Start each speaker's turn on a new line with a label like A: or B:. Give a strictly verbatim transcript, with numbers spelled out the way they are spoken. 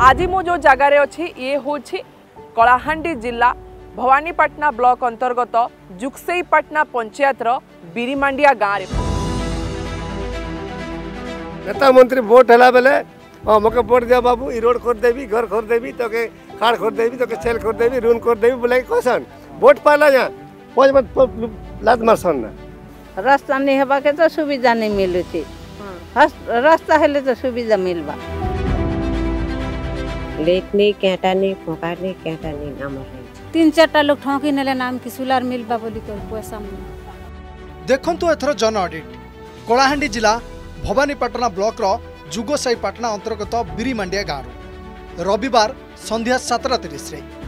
A: आज मु जो जगार अच्छी ये हूँ कलाहांडी जिला भवानीपाटना ब्लॉक अंतर्गत जुगसईपाटना पंचायत बीरीमांडिया गाँव में
B: नेता मंत्री वोट है बेले हाँ मके वोट दिया बाबू ई रोड कर देवी घर कर देवी तो के कार्ड कर देवी तो के सेल कर देवी ऋण कर देवी बोले कौन वोट पाला जा पाँच बार लात मारसन ना
C: रास्ता नहीं हवा के तो सुविधा नहीं मिलू थी रास्ता हेले तो सुविधा मिलवा
D: लेट नहीं कहता नहीं फोका नहीं कहता नहीं नाम
E: तीन चारटा लोग ठोकी नेले नाम की सुलार मिलबा बोली तो पैसा
F: देखंतु एथर जन ऑडिट कलाहांडी जिला भवानीपाटना ब्लॉक रो जुगसईपाटना अंतर्गत बीरीमांडिया गाँव रविवार संध्या सातटा तीस